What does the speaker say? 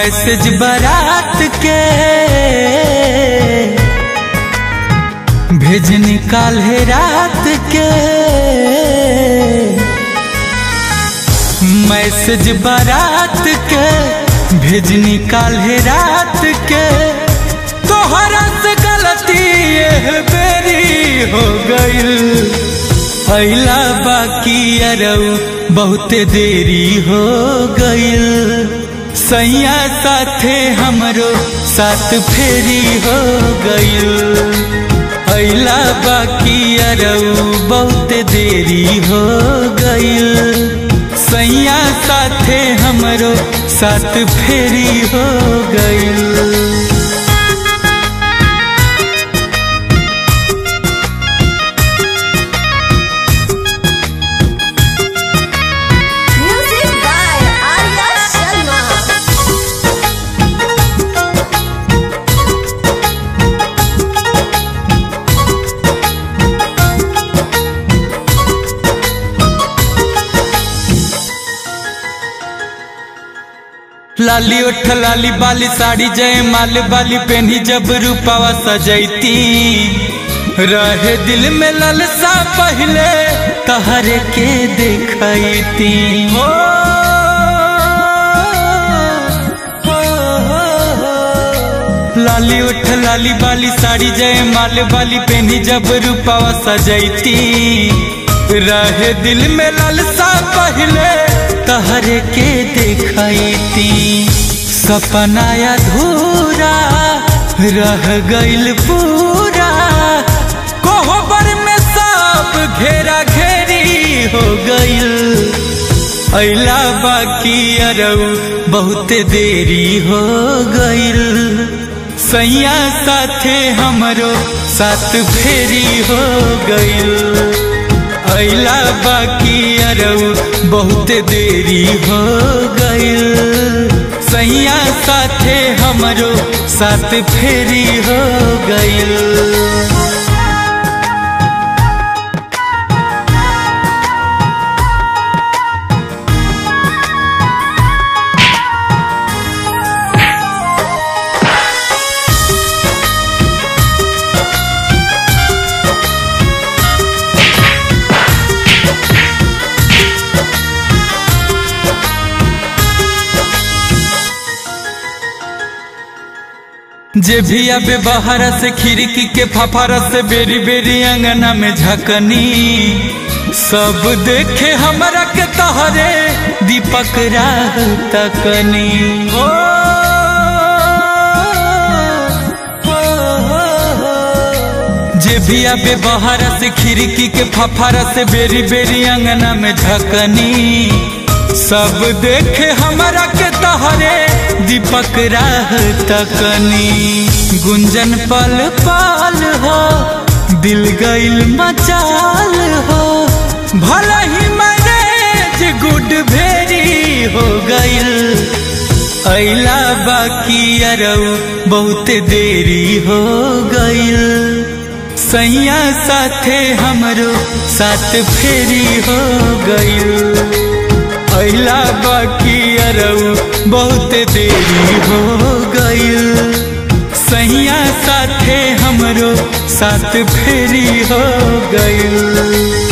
Message बारात के भेज निकाल है रात के, मैसेज बारात के भेज निकाल है रात के। तोहरा से गलती ये बेरी हो गईल, अइला बाकी अरऊ बहुते देरी हो गईल। सैया साथे हमरो साथ फेरी हो गईल, अइला बाकी अरऊ बहुते देरी हो गईल। सैया साथे हमरो साथ फेरी हो गईल। लाली उठ लाली बाली साड़ी जय माल बाली पहनी जब रूपावा सजैती। रहे दिल में ललसा पहले तहरे के देखैती। लाली उठ लाली बाली साड़ी जय माल बाली पहनी जब रूपावा सजैती। रहे दिल में ललसा पहले तहरे के देखैती। सपना अधूरा रह गईल पूरा, कोहबर में सब घेरा घेरी हो गईल। अइला बाकी अरऊ बहुते देरी हो गईल। सैया साथे हमरो साथ फेरी हो गईल, अइला बाकी अरऊ बहुते देरी हो गईल। सैया साथे हमरो साथ फेरी हो गईल। जे भी आबे बाहर से खिड़की के फफारा से बेरी बेरी अंगना में झकनी। सब देखे हमरा के तहरे दीपक राह तकनी। जे भी आबे बाहर से खिड़की के फफारा से बेरी बेरी अंगना में झकनी। सब देखे हमरा के तहरे दीपक राह तकनी। गुंजन पल पाल हो दिल गईल मचाल हो, भला ही मैनेज गुड भेरी हो गईल। अइला बाकी अरऊ बहुते देरी हो गईल। सैया साथे हमरो साथ फेरी हो गईल। अइला बाकी अरऊ बहुते देरी हो गईल। सैया साथे हमरो साथ फेरी हो गईल।